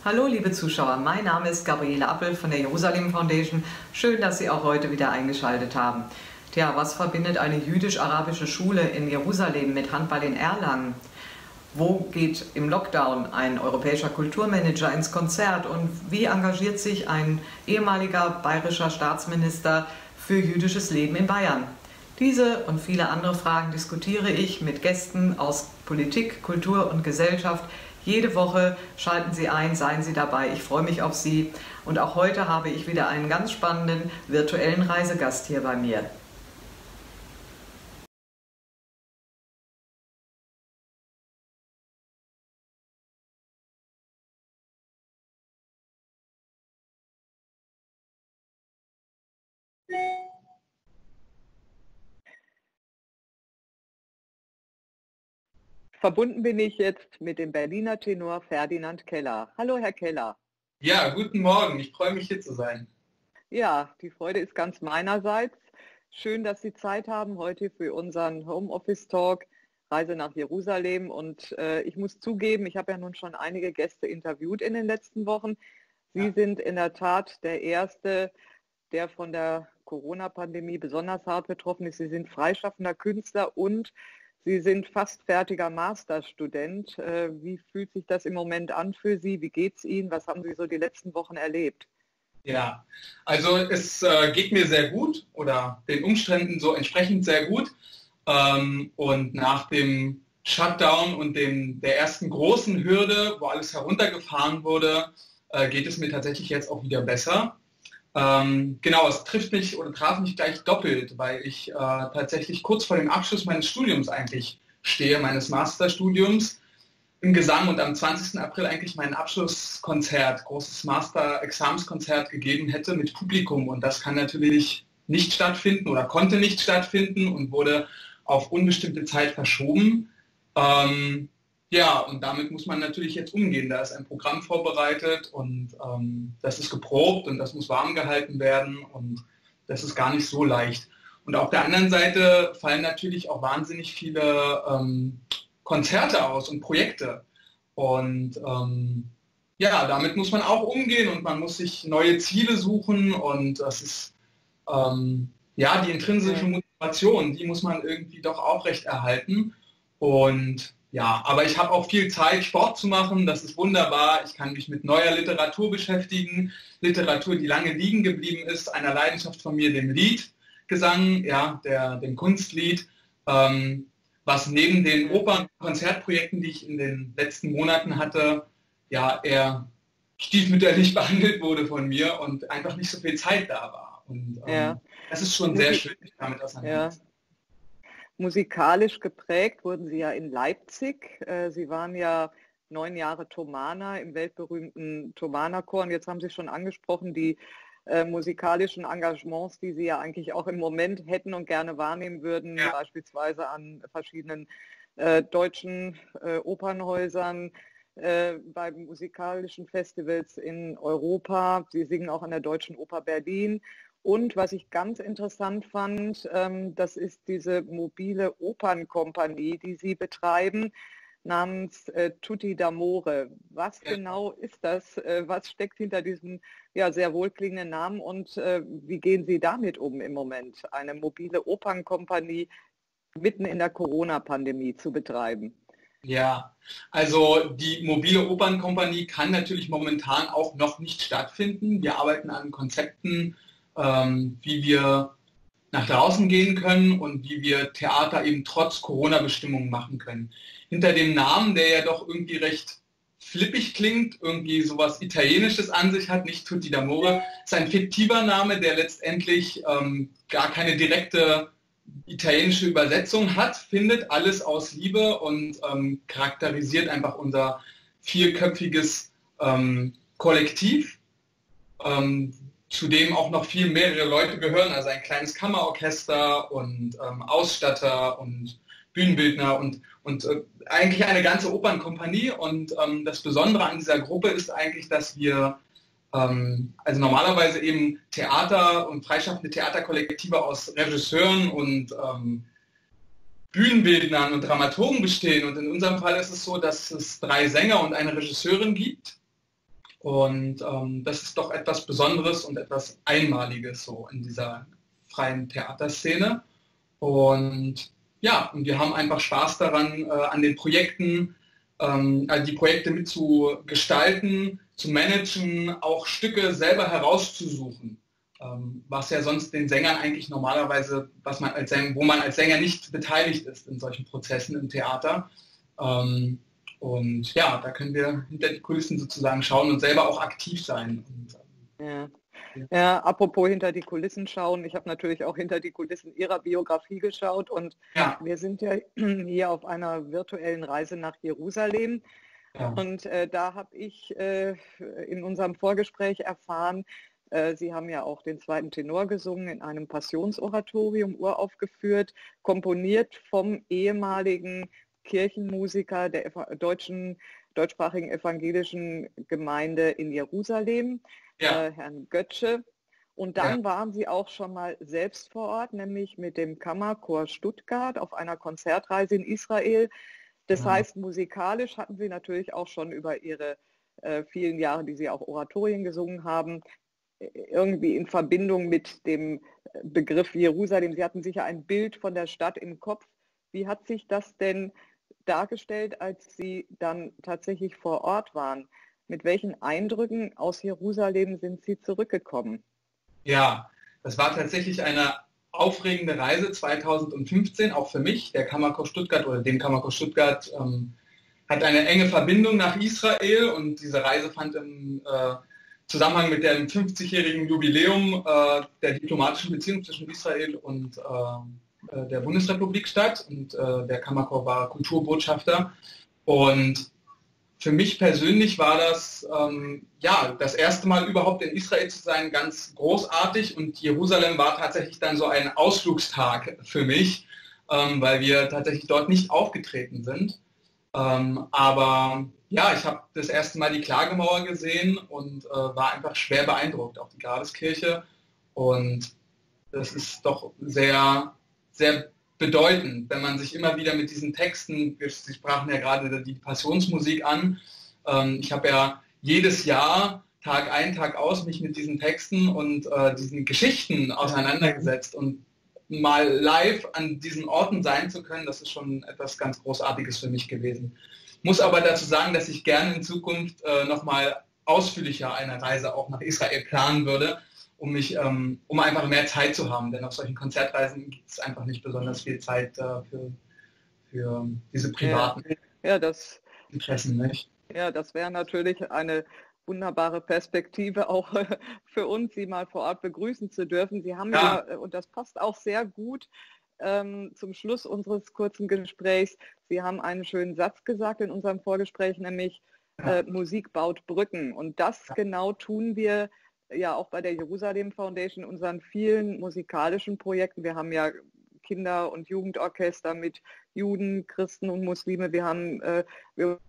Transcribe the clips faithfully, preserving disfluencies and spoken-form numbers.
Hallo liebe Zuschauer, mein Name ist Gabriele Appel von der Jerusalem Foundation. Schön, dass Sie auch heute wieder eingeschaltet haben. Tja, was verbindet eine jüdisch-arabische Schule in Jerusalem mit Handball in Erlangen? Wo geht im Lockdown ein europäischer Kulturmanager ins Konzert und wie engagiert sich ein ehemaliger bayerischer Staatsminister für jüdisches Leben in Bayern? Diese und viele andere Fragen diskutiere ich mit Gästen aus Politik, Kultur und Gesellschaft. Jede Woche schalten Sie ein, seien Sie dabei. Ich freue mich auf Sie. Und auch heute habe ich wieder einen ganz spannenden virtuellen Reisegast hier bei mir. Verbunden bin ich jetzt mit dem Berliner Tenor Ferdinand Keller. Hallo, Herr Keller. Ja, guten Morgen. Ich freue mich, hier zu sein. Ja, die Freude ist ganz meinerseits. Schön, dass Sie Zeit haben heute für unseren Homeoffice-Talk, Reise nach Jerusalem. Und äh, ich muss zugeben, ich habe ja nun schon einige Gäste interviewt in den letzten Wochen. Sie Ja. sind in der Tat der Erste, der von der Corona-Pandemie besonders hart betroffen ist. Sie sind freischaffender Künstler und Sie sind fast fertiger Masterstudent. Äh, Wie fühlt sich das im Moment an für Sie? Wie geht es Ihnen? Was haben Sie so die letzten Wochen erlebt? Ja, also es äh, geht mir sehr gut oder den Umständen so entsprechend sehr gut. Ähm, und nach dem Shutdown und dem, der ersten großen Hürde, wo alles heruntergefahren wurde, äh, geht es mir tatsächlich jetzt auch wieder besser. Ähm, genau, es trifft mich oder traf mich gleich doppelt, weil ich äh, tatsächlich kurz vor dem Abschluss meines Studiums eigentlich stehe, meines Masterstudiums im Gesang und am zwanzigsten April eigentlich mein Abschlusskonzert, großes Master-Examenskonzert gegeben hätte mit Publikum. Und das kann natürlich nicht stattfinden oder konnte nicht stattfinden und wurde auf unbestimmte Zeit verschoben. Ähm, ja, und damit muss man natürlich jetzt umgehen. Da ist ein Programm vorbereitet und ähm, das ist geprobt und das muss warm gehalten werden und das ist gar nicht so leicht. Und auf der anderen Seite fallen natürlich auch wahnsinnig viele ähm, Konzerte aus und Projekte. Und ähm, ja, damit muss man auch umgehen und man muss sich neue Ziele suchen und das ist ähm, ja die intrinsische Motivation, die muss man irgendwie doch aufrechterhalten. Und ja, aber ich habe auch viel Zeit, Sport zu machen, das ist wunderbar. Ich kann mich mit neuer Literatur beschäftigen, Literatur, die lange liegen geblieben ist, einer Leidenschaft von mir, dem Liedgesang, ja, der, dem Kunstlied. Ähm, was neben den Opern- und Konzertprojekten, die ich in den letzten Monaten hatte, ja eher stiefmütterlich behandelt wurde von mir und einfach nicht so viel Zeit da war. Und ähm, Ja. das ist schon sehr schön, mich damit auseinanderzusetzen. Ja. Musikalisch geprägt wurden Sie ja in Leipzig. Äh, Sie waren ja neun Jahre Thomaner im weltberühmten Thomanerchor. Und jetzt haben Sie schon angesprochen, die äh, musikalischen Engagements, die Sie ja eigentlich auch im Moment hätten und gerne wahrnehmen würden, Ja. beispielsweise an verschiedenen äh, deutschen äh, Opernhäusern, äh, bei musikalischen Festivals in Europa. Sie singen auch an der Deutschen Oper Berlin. Und was ich ganz interessant fand, ähm, das ist diese mobile Opernkompanie, die Sie betreiben, namens äh, Tutti d'Amore. Was Ja. genau ist das? Äh, was steckt hinter diesem ja, sehr wohlklingenden Namen und äh, wie gehen Sie damit um im Moment, eine mobile Opernkompanie mitten in der Corona-Pandemie zu betreiben? Ja, also die mobile Opernkompanie kann natürlich momentan auch noch nicht stattfinden. Wir arbeiten an Konzepten, ähm, wie wir nach draußen gehen können und wie wir Theater eben trotz Corona-Bestimmungen machen können. Hinter dem Namen, der ja doch irgendwie recht flippig klingt, irgendwie sowas Italienisches an sich hat, nicht Tutti d'Amore, ist ein fiktiver Name, der letztendlich ähm, gar keine direkte italienische Übersetzung hat, findet alles aus Liebe und ähm, charakterisiert einfach unser vierköpfiges ähm, Kollektiv, ähm, zu dem auch noch viel mehrere Leute gehören, also ein kleines Kammerorchester und ähm, Ausstatter und Bühnenbildner und, und äh, eigentlich eine ganze Opernkompanie. Und ähm, das Besondere an dieser Gruppe ist eigentlich, dass wir ähm, also normalerweise eben Theater und freischaffende Theaterkollektive aus Regisseuren und ähm, Bühnenbildnern und Dramaturgen bestehen. Und in unserem Fall ist es so, dass es drei Sänger und eine Regisseurin gibt. Und ähm, das ist doch etwas Besonderes und etwas Einmaliges so in dieser freien Theaterszene. Und ja, und wir haben einfach Spaß daran, äh, an den Projekten, ähm, also die Projekte mit zu gestalten, zu managen, auch Stücke selber herauszusuchen, ähm, was ja sonst den Sängern eigentlich normalerweise, was man als Sänger, wo man als Sänger nicht beteiligt ist in solchen Prozessen im Theater. Ähm, und ja, da können wir hinter die Kulissen sozusagen schauen und selber auch aktiv sein. Und, ja. Ja, apropos hinter die Kulissen schauen, ich habe natürlich auch hinter die Kulissen Ihrer Biografie geschaut und ja. wir sind ja hier auf einer virtuellen Reise nach Jerusalem. Ja. Und äh, da habe ich äh, in unserem Vorgespräch erfahren, äh, Sie haben ja auch den zweiten Tenor gesungen, in einem Passionsoratorium uraufgeführt, komponiert vom ehemaligen Kirchenmusiker der deutschen, deutschsprachigen evangelischen Gemeinde in Jerusalem. Ja. Äh, Herrn Götzsche. Und dann ja. waren Sie auch schon mal selbst vor Ort, nämlich mit dem Kammerchor Stuttgart auf einer Konzertreise in Israel. Das ja. heißt, musikalisch hatten Sie natürlich auch schon über Ihre äh, vielen Jahre, die Sie auch Oratorien gesungen haben, irgendwie in Verbindung mit dem Begriff Jerusalem. Sie hatten sicher ein Bild von der Stadt im Kopf. Wie hat sich das denn dargestellt, als Sie dann tatsächlich vor Ort waren? Mit welchen Eindrücken aus Jerusalem sind Sie zurückgekommen? Ja, das war tatsächlich eine aufregende Reise zweitausendfünfzehn, auch für mich. Der Kammerchor Stuttgart oder dem Kammerchor Stuttgart ähm, hat eine enge Verbindung nach Israel und diese Reise fand im äh, Zusammenhang mit dem fünfzigjährigen Jubiläum äh, der diplomatischen Beziehung zwischen Israel und äh, der Bundesrepublik statt. Und äh, der Kammerchor war Kulturbotschafter. Und für mich persönlich war das ähm, ja das erste Mal überhaupt in Israel zu sein, ganz großartig, und Jerusalem war tatsächlich dann so ein Ausflugstag für mich, ähm, weil wir tatsächlich dort nicht aufgetreten sind. Ähm, aber ja, ich habe das erste Mal die Klagemauer gesehen und äh, war einfach schwer beeindruckt, auch die Grabeskirche, und das ist doch sehr, sehr bedeutend, wenn man sich immer wieder mit diesen Texten, Sie sprachen ja gerade die Passionsmusik an, ähm, ich habe ja jedes Jahr, Tag ein, Tag aus, mich mit diesen Texten und äh, diesen Geschichten auseinandergesetzt, und mal live an diesen Orten sein zu können, das ist schon etwas ganz Großartiges für mich gewesen. Muss aber dazu sagen, dass ich gerne in Zukunft äh, nochmal ausführlicher eine Reise auch nach Israel planen würde, um mich, ähm, um einfach mehr Zeit zu haben, denn auf solchen Konzertreisen gibt es einfach nicht besonders viel Zeit äh, für, für diese privaten ja, ja, das, Interessen, nicht? Ja, das wäre natürlich eine wunderbare Perspektive auch für uns, Sie mal vor Ort begrüßen zu dürfen. Sie haben ja, ja und das passt auch sehr gut ähm, zum Schluss unseres kurzen Gesprächs, Sie haben einen schönen Satz gesagt in unserem Vorgespräch, nämlich äh, Musik baut Brücken. Und das ja. genau tun wir ja auch bei der Jerusalem Foundation, unseren vielen musikalischen Projekten. Wir haben ja Kinder- und Jugendorchester mit Juden, Christen und Muslime. Wir haben äh, wir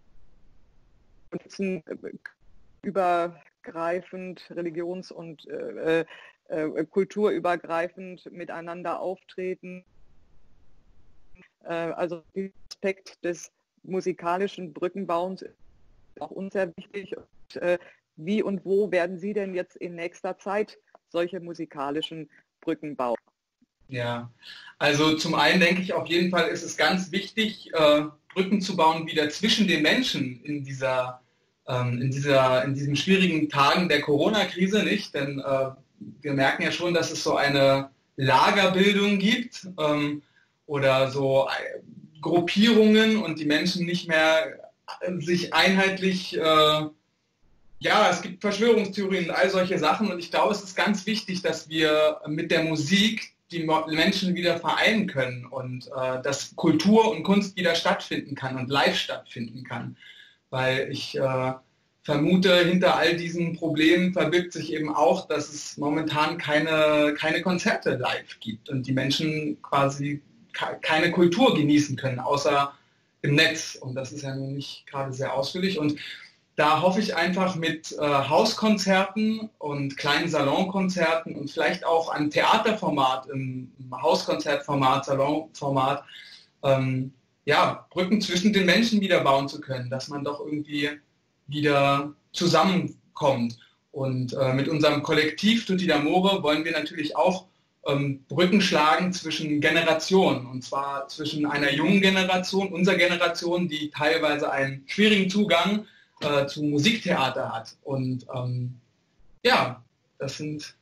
nutzen übergreifend, religions- und äh, äh, kulturübergreifend miteinander auftreten. Äh, also der Aspekt des musikalischen Brückenbauens ist auch uns sehr wichtig. Und, äh, wie und wo werden Sie denn jetzt in nächster Zeit solche musikalischen Brücken bauen? Ja, also zum einen denke ich, auf jeden Fall ist es ganz wichtig, äh, Brücken zu bauen wieder zwischen den Menschen in dieser, ähm, in dieser, in diesen schwierigen Tagen der Corona-Krise, nicht? Denn äh, wir merken ja schon, dass es so eine Lagerbildung gibt ähm, oder so Gruppierungen und die Menschen nicht mehr sich einheitlich äh, ja, es gibt Verschwörungstheorien und all solche Sachen, und ich glaube, es ist ganz wichtig, dass wir mit der Musik die Menschen wieder vereinen können und äh, dass Kultur und Kunst wieder stattfinden kann und live stattfinden kann. Weil ich äh, vermute, hinter all diesen Problemen verbirgt sich eben auch, dass es momentan keine, keine Konzerte live gibt und die Menschen quasi keine Kultur genießen können, außer im Netz. Und das ist ja nun nicht gerade sehr ausführlich. Und da hoffe ich einfach mit äh, Hauskonzerten und kleinen Salonkonzerten und vielleicht auch ein Theaterformat, im, im Hauskonzertformat, Salonformat, ähm, ja, Brücken zwischen den Menschen wieder bauen zu können, dass man doch irgendwie wieder zusammenkommt. Und äh, mit unserem Kollektiv Tutti d'Amore wollen wir natürlich auch ähm, Brücken schlagen zwischen Generationen. Und zwar zwischen einer jungen Generation, unserer Generation, die teilweise einen schwierigen Zugang äh, zu Musiktheater hat. Und ähm, ja, das sind...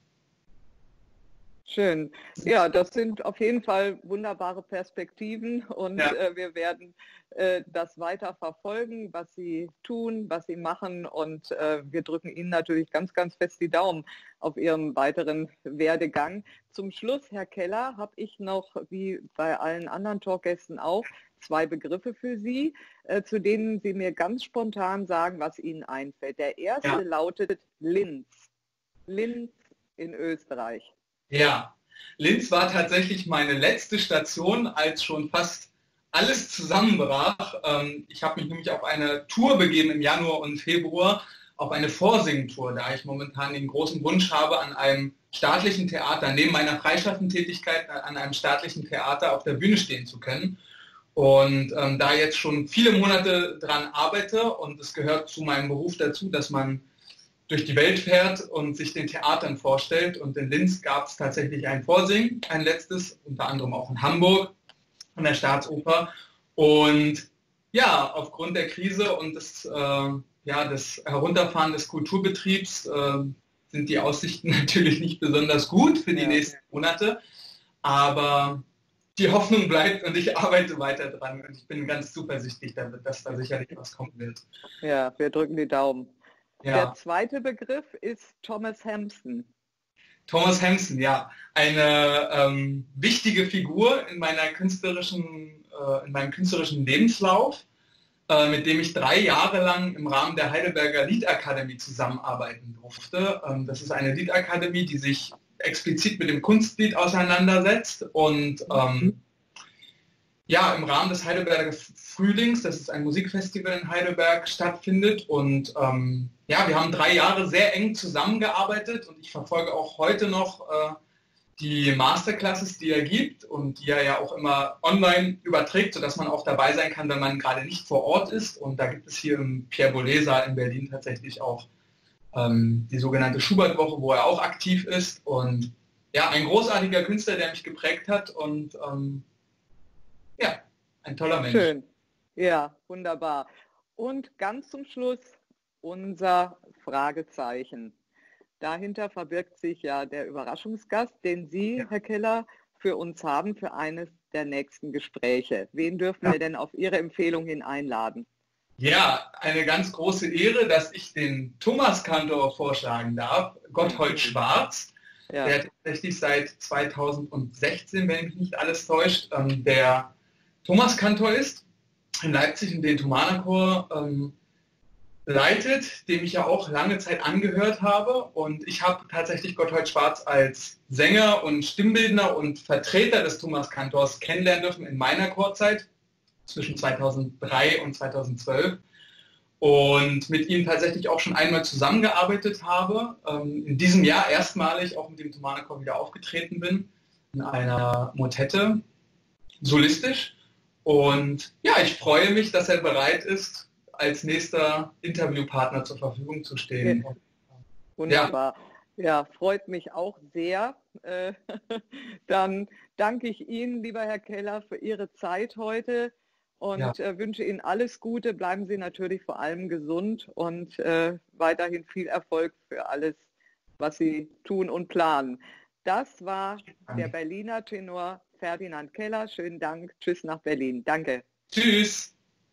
Schön. Ja, das sind auf jeden Fall wunderbare Perspektiven und ja. äh, wir werden äh, das weiter verfolgen, was Sie tun, was Sie machen und äh, wir drücken Ihnen natürlich ganz, ganz fest die Daumen auf Ihrem weiteren Werdegang. Zum Schluss, Herr Keller, habe ich noch, wie bei allen anderen Talkgästen auch, zwei Begriffe für Sie, äh, zu denen Sie mir ganz spontan sagen, was Ihnen einfällt. Der erste ja. lautet Linz. Linz in Österreich. Ja, Linz war tatsächlich meine letzte Station, als schon fast alles zusammenbrach. Ich habe mich nämlich auf eine Tour begeben im Januar und Februar, auf eine Vorsingtour, da ich momentan den großen Wunsch habe, an einem staatlichen Theater, neben meiner freischaffenden Tätigkeit, an einem staatlichen Theater auf der Bühne stehen zu können. Und ähm, da jetzt schon viele Monate dran arbeite und es gehört zu meinem Beruf dazu, dass man durch die Welt fährt und sich den Theatern vorstellt. Und in Linz gab es tatsächlich ein Vorsingen, ein letztes, unter anderem auch in Hamburg an der Staatsoper. Und ja, aufgrund der Krise und des, äh, ja, des Herunterfahren des Kulturbetriebs äh, sind die Aussichten natürlich nicht besonders gut für die ja. nächsten Monate. Aber die Hoffnung bleibt und ich arbeite weiter dran. Und ich bin ganz zuversichtlich, dass da sicherlich was kommen wird. Ja, wir drücken die Daumen. Ja. Der zweite Begriff ist Thomas Hampson. Thomas Hampson, ja. Eine ähm, wichtige Figur in, meiner künstlerischen, äh, in meinem künstlerischen Lebenslauf, äh, mit dem ich drei Jahre lang im Rahmen der Heidelberger Liedakademie zusammenarbeiten durfte. Ähm, das ist eine Liedakademie, die sich explizit mit dem Kunstlied auseinandersetzt und ähm, ja, im Rahmen des Heidelberger Frühlings, das ist ein Musikfestival in Heidelberg, stattfindet. Und ähm, ja, wir haben drei Jahre sehr eng zusammengearbeitet und ich verfolge auch heute noch äh, die Masterclasses, die er gibt und die er ja auch immer online überträgt, sodass man auch dabei sein kann, wenn man gerade nicht vor Ort ist. Und da gibt es hier im Pierre-Boulez-Saal in Berlin tatsächlich auch ähm, die sogenannte Schubert-Woche, wo er auch aktiv ist. Und ja, ein großartiger Künstler, der mich geprägt hat und ähm, ja, ein toller Mensch. Schön. Ja, wunderbar. Und ganz zum Schluss unser Fragezeichen. Dahinter verbirgt sich ja der Überraschungsgast, den Sie, ja. Herr Keller, für uns haben für eines der nächsten Gespräche. Wen dürfen ja. wir denn auf Ihre Empfehlung hin einladen? Ja, eine ganz große Ehre, dass ich den Thomaskantor vorschlagen darf, Gotthold Schwarz. Ja. Der tatsächlich seit zweitausendsechzehn, wenn mich nicht alles täuscht, ähm, der Thomaskantor ist in Leipzig und den Thomanerchor ähm, leitet, dem ich ja auch lange Zeit angehört habe. Und ich habe tatsächlich Gotthold Schwarz als Sänger und Stimmbildner und Vertreter des Thomaskantors kennenlernen dürfen in meiner Chorzeit zwischen zweitausenddrei und zweitausendzwölf. Und mit ihm tatsächlich auch schon einmal zusammengearbeitet habe. Ähm, in diesem Jahr erstmalig auch mit dem Thomanerchor wieder aufgetreten bin, in einer Motette, solistisch. Und ja, ich freue mich, dass er bereit ist, als nächster Interviewpartner zur Verfügung zu stehen. Ja. Wunderbar. Ja. ja, freut mich auch sehr. Äh, dann danke ich Ihnen, lieber Herr Keller, für Ihre Zeit heute und ja. äh, wünsche Ihnen alles Gute. Bleiben Sie natürlich vor allem gesund und äh, weiterhin viel Erfolg für alles, was Sie tun und planen. Das war der Berliner Tenor Ferdinand Keller. Schönen Dank. Tschüss nach Berlin. Danke. Tschüss.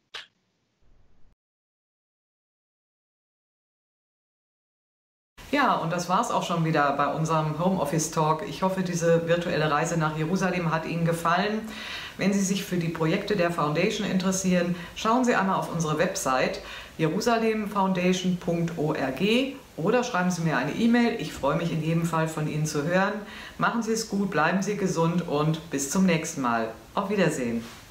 Ja, und das war es auch schon wieder bei unserem Homeoffice Talk. Ich hoffe, diese virtuelle Reise nach Jerusalem hat Ihnen gefallen. Wenn Sie sich für die Projekte der Foundation interessieren, schauen Sie einmal auf unsere Website jerusalem foundation punkt org oder schreiben Sie mir eine E-Mail. Ich freue mich in jedem Fall von Ihnen zu hören. Machen Sie es gut, bleiben Sie gesund und bis zum nächsten Mal. Auf Wiedersehen.